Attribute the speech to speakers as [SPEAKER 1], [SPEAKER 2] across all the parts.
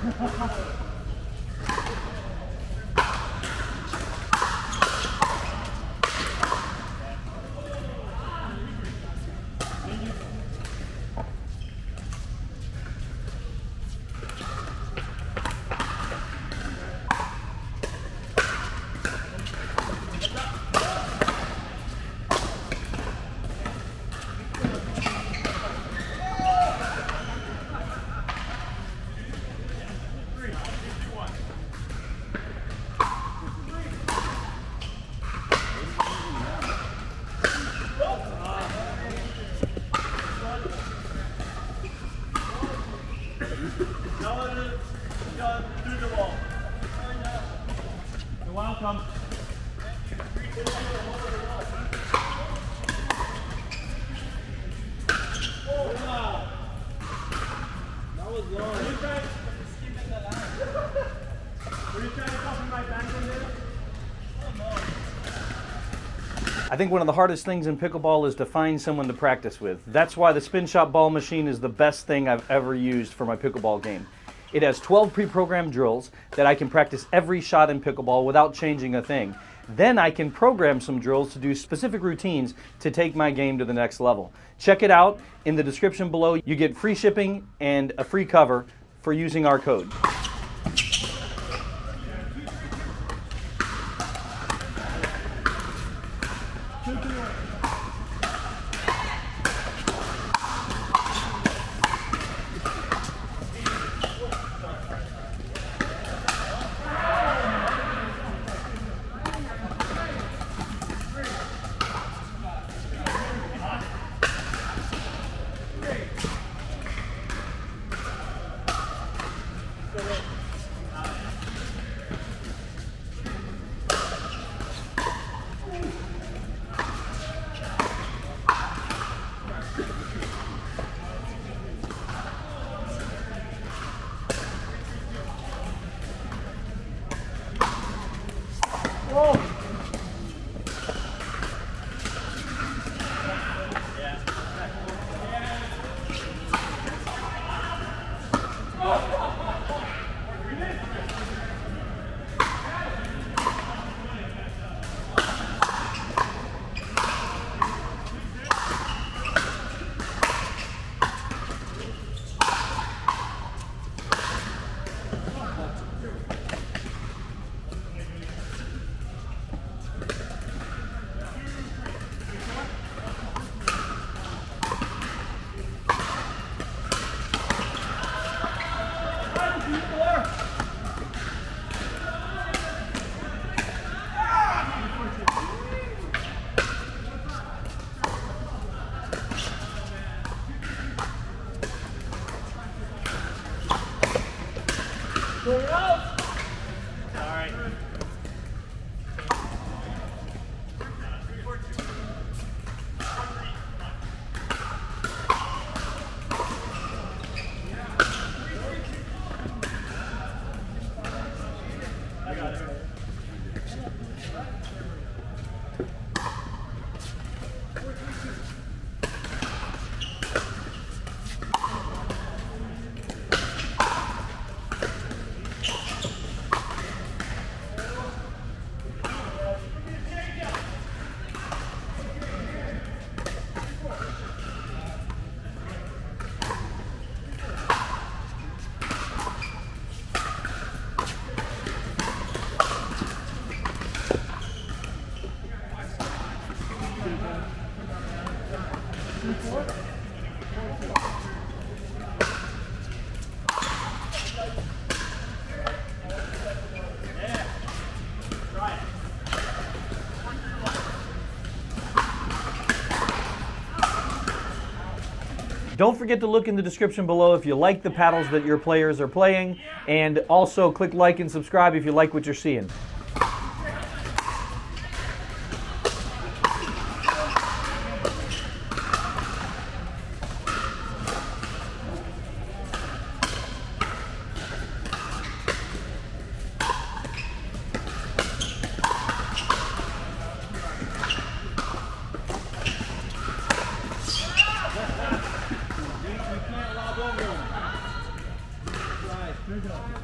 [SPEAKER 1] You're welcome. That was long. Were you trying to copy my back in there? Oh no. I think one of the hardest things in pickleball is to find someone to practice with. That's why the Spin Shot ball machine is the best thing I've ever used for my pickleball game. It has 12 pre-programmed drills that I can practice every shot in pickleball without changing a thing. Then I can program some drills to do specific routines to take my game to the next level. Check it out. In the description below, you get free shipping and a free cover for using our code. Whoa. All right. I got it. Don't forget to look in the description below if you like the paddles that your players are playing, and also click like and subscribe if you like what you're seeing. Good job.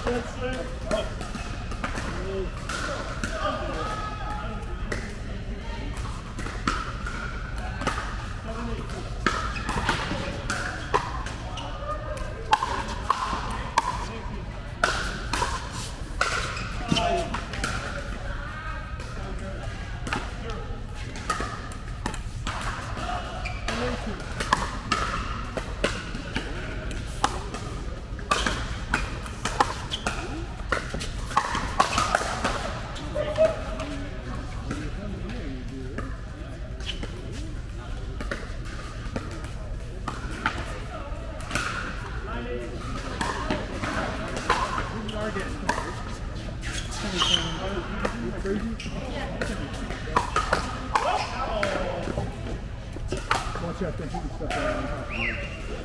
[SPEAKER 2] Watch out, don't shoot stuff right on top of you.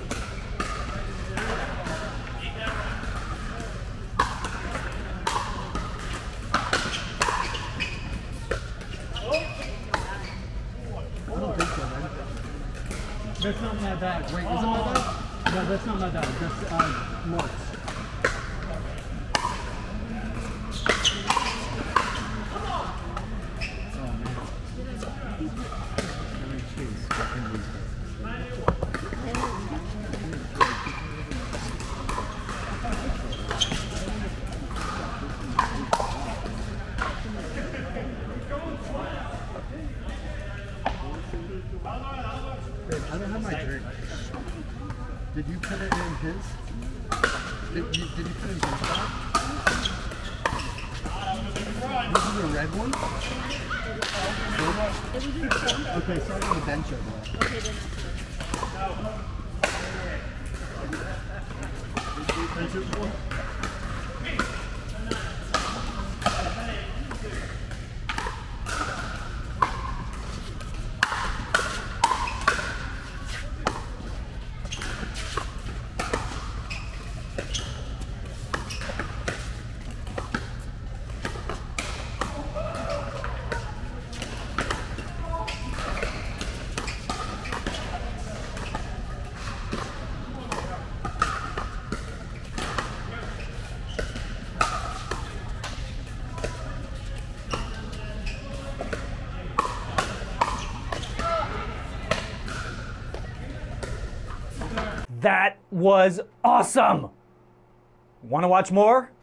[SPEAKER 2] I don't think so, man. That's not my bag. Wait, is it my bag? No, that's not my bag. That's Mark's. I don't have my drink. Did you put it in his? Did you put it in his bag? This is a red one? Okay, start on the bench over there. Okay, then.
[SPEAKER 1] That was awesome! Want to watch more?